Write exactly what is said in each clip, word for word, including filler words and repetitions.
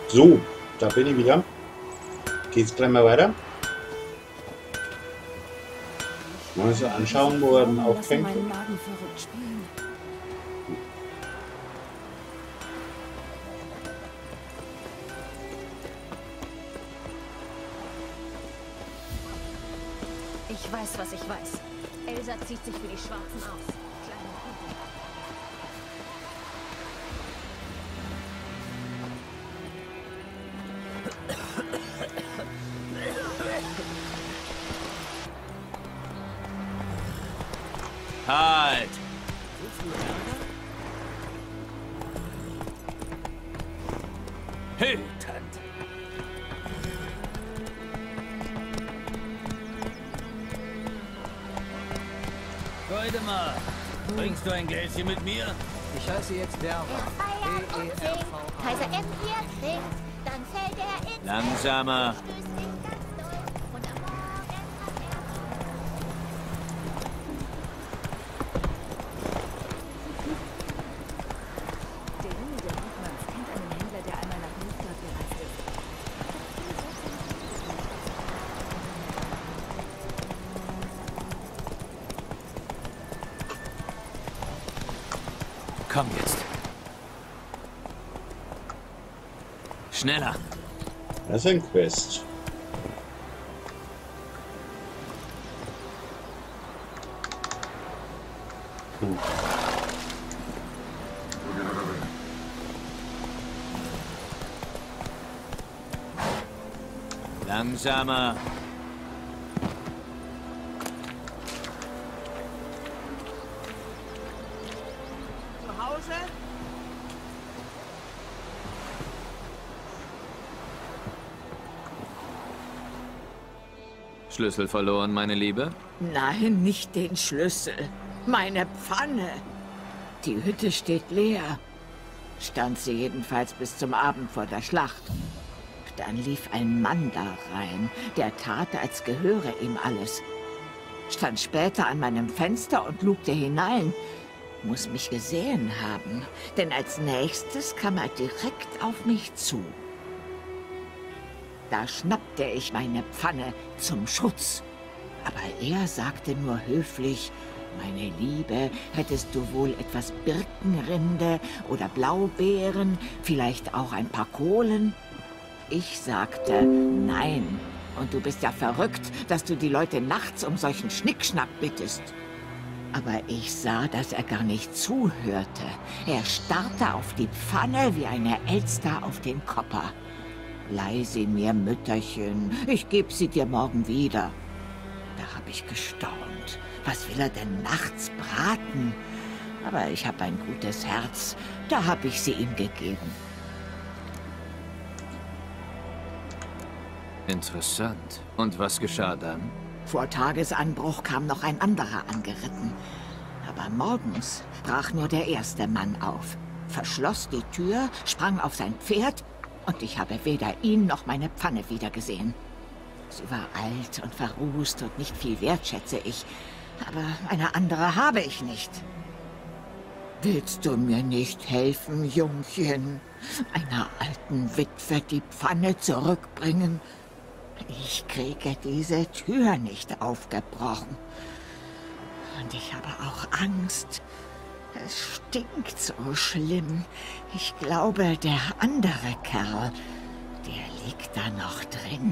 So, da bin ich wieder. Geht's gleich mal weiter? Mal so anschauen, wo er dann aufhängt. meinen Magen verrückt spielen. Ich weiß, was ich weiß. Elsa zieht sich für die Schwarzen aus. Kleine Kuchen. Halt! Hütend! Freudemann, trinkst du ein Gläschen mit mir? Ich heiße jetzt Werner. Er feiert und singt. Kaiser M hier trinkt, dann fällt er ins Langsamer. Bett, stößt sich ganz doll und am Morgen hat er Der Junge, der Buchmanns, kennt einen Händler, der einmal nach Nilfgaard gereist ist. Komm jetzt. Schneller. Das ist ein Quest. Hm. Langsamer. Zu Hause? Schlüssel verloren, meine Liebe? Nein, nicht den Schlüssel. Meine Pfanne. Die Hütte steht leer. Stand sie jedenfalls bis zum Abend vor der Schlacht. Dann lief ein Mann da rein, der tat, als gehöre ihm alles. Stand später an meinem Fenster und lugte hinein. Muss mich gesehen haben, denn als nächstes kam er direkt auf mich zu. Da schnappte ich meine Pfanne zum Schutz. Aber er sagte nur höflich, meine Liebe, hättest du wohl etwas Birkenrinde oder Blaubeeren, vielleicht auch ein paar Kohlen? Ich sagte, nein. Und du bist ja verrückt, dass du die Leute nachts um solchen Schnickschnack bittest. Aber ich sah, dass er gar nicht zuhörte. Er starrte auf die Pfanne wie eine Elster auf den Kopper. Leih sie mir, Mütterchen, ich geb sie dir morgen wieder. Da hab ich gestaunt. Was will er denn nachts braten? Aber ich hab ein gutes Herz, da hab ich sie ihm gegeben. Interessant. Und was geschah dann? Vor Tagesanbruch kam noch ein anderer angeritten. Aber morgens brach nur der erste Mann auf, verschloss die Tür, sprang auf sein Pferd und ich habe weder ihn noch meine Pfanne wiedergesehen. Sie war alt und verrußt und nicht viel wert, schätze ich. Aber eine andere habe ich nicht. Willst du mir nicht helfen, Jungchen? Einer alten Witwe die Pfanne zurückbringen? Ich kriege diese Tür nicht aufgebrochen. Und ich habe auch Angst. Es stinkt so schlimm. Ich glaube, der andere Kerl, der liegt da noch drin.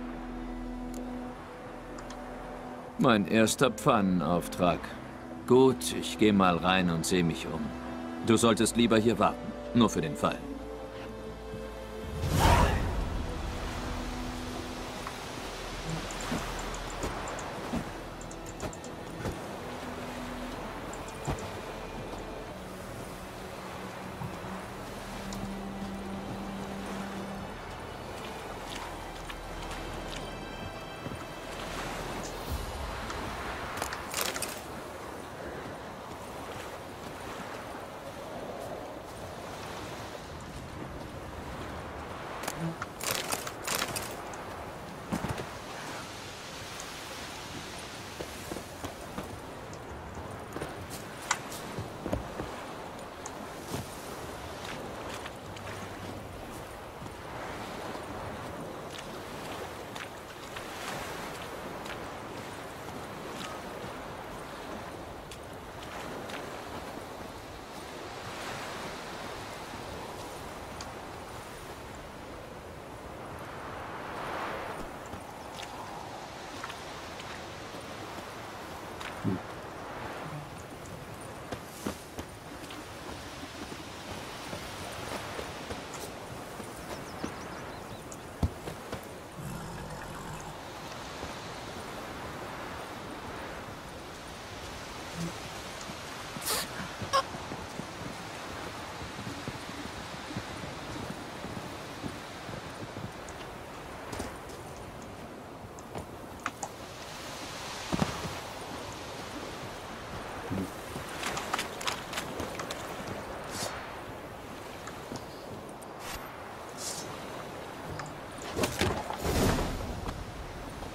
Mein erster Pfannenauftrag. Gut, ich gehe mal rein und sehe mich um. Du solltest lieber hier warten, nur für den Fall.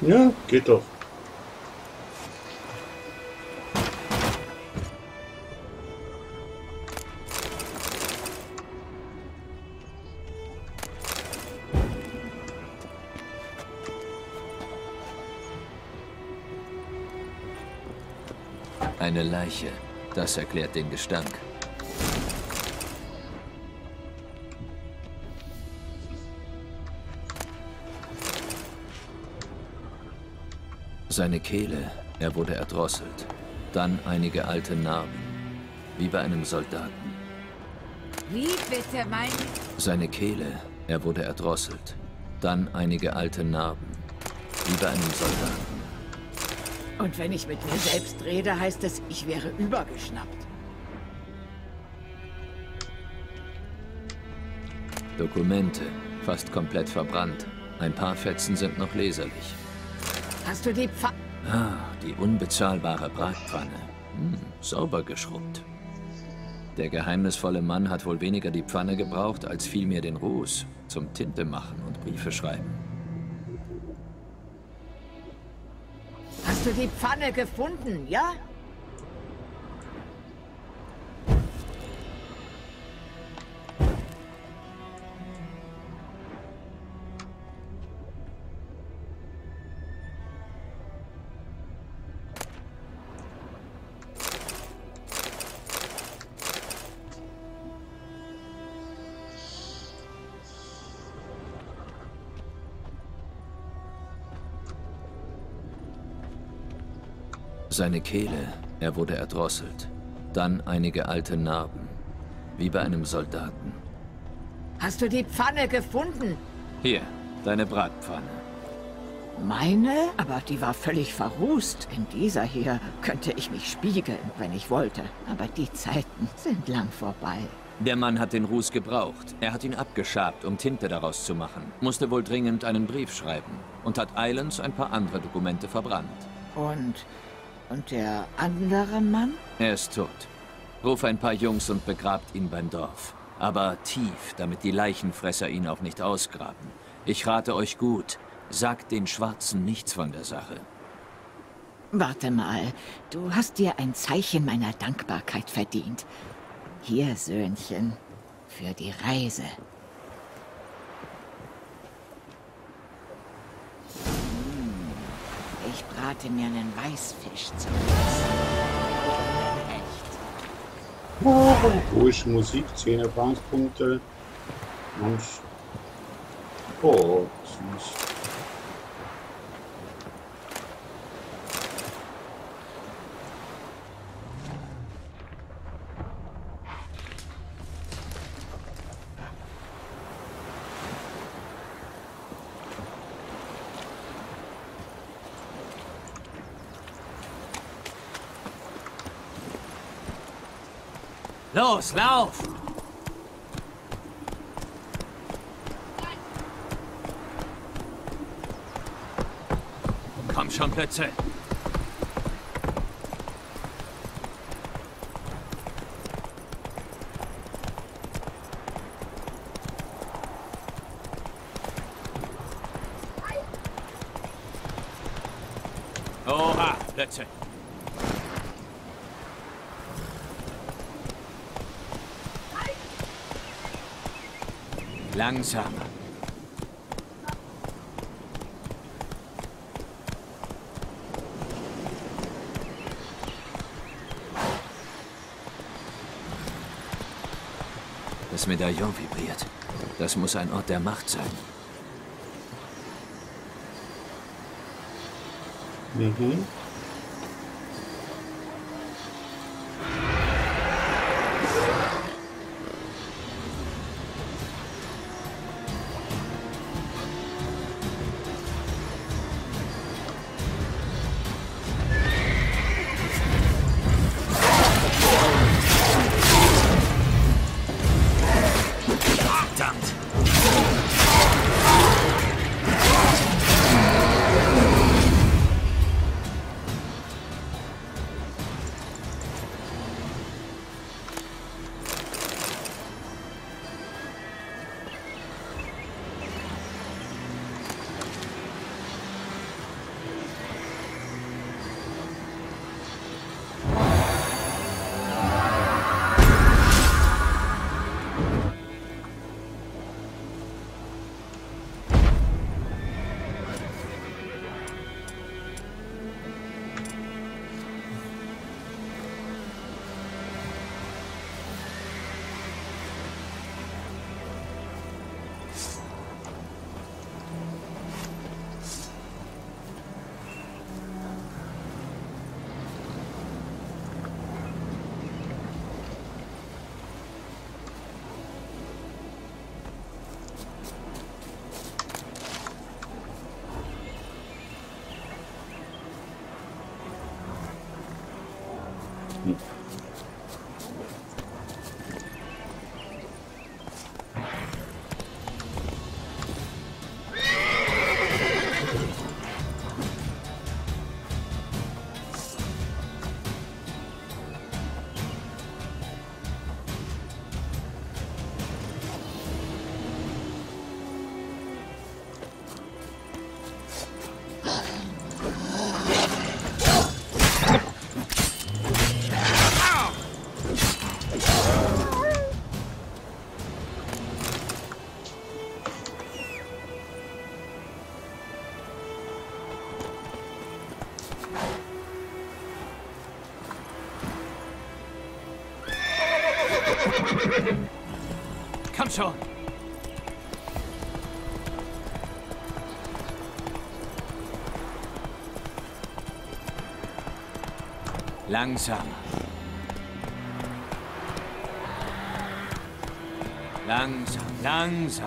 Ja, geht doch. Eine Leiche. Das erklärt den Gestank. Seine Kehle. Er wurde erdrosselt. Dann einige alte Narben. Wie bei einem Soldaten. Wie bitte, mein... Seine Kehle. Er wurde erdrosselt. Dann einige alte Narben. Wie bei einem Soldaten. Und wenn ich mit mir selbst rede, heißt es, ich wäre übergeschnappt. Dokumente. Fast komplett verbrannt. Ein paar Fetzen sind noch leserlich. Hast du die Pfa... Ah, die unbezahlbare Bratpfanne. Hm, sauber geschrubbt. Der geheimnisvolle Mann hat wohl weniger die Pfanne gebraucht, als vielmehr den Ruß zum Tinte machen und Briefe schreiben. Hast du die Pfanne gefunden, ja? Seine Kehle, er wurde erdrosselt. Dann einige alte Narben. Wie bei einem Soldaten. Hast du die Pfanne gefunden? Hier, deine Bratpfanne. Meine? Aber die war völlig verrußt. In dieser hier könnte ich mich spiegeln, wenn ich wollte. Aber die Zeiten sind lang vorbei. Der Mann hat den Ruß gebraucht. Er hat ihn abgeschabt, um Tinte daraus zu machen. Musste wohl dringend einen Brief schreiben. Und hat eilends ein paar andere Dokumente verbrannt. Und... Und der andere Mann? Er ist tot. Ruf ein paar Jungs und begrabt ihn beim Dorf. Aber tief, damit die Leichenfresser ihn auch nicht ausgraben. Ich rate euch gut, sagt den Schwarzen nichts von der Sache. Warte mal, du hast dir ein Zeichen meiner Dankbarkeit verdient. Hier, Söhnchen, für die Reise. Ich brate mir einen Weißfisch zum Essen. Echt. Oh, ruhig Musik, zehn Erfahrungspunkte. Und... Oh, süß. Los, lauf! Komm schon, Plätze! Oha, Plätze! Langsamer. Das Medaillon vibriert. Das muss ein Ort der Macht sein. Mhm. Hm. Komm schon. Langsam. Langsam, langsam.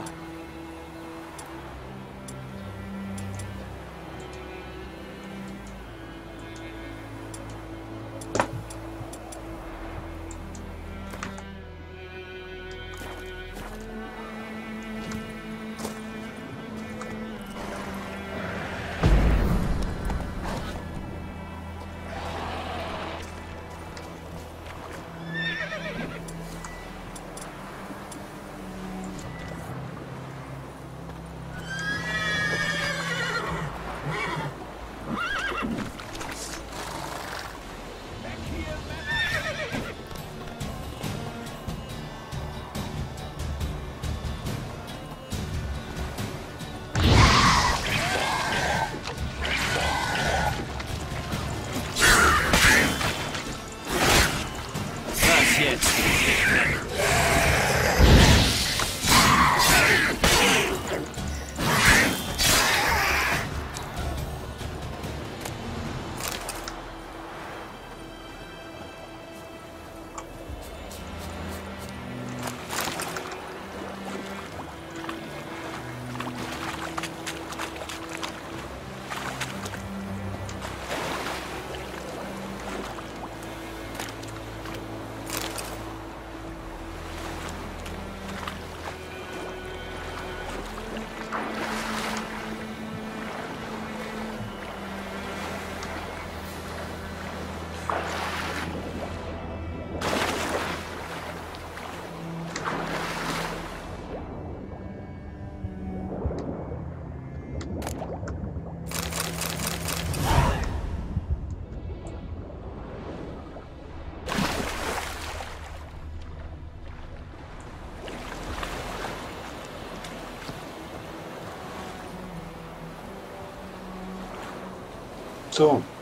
So,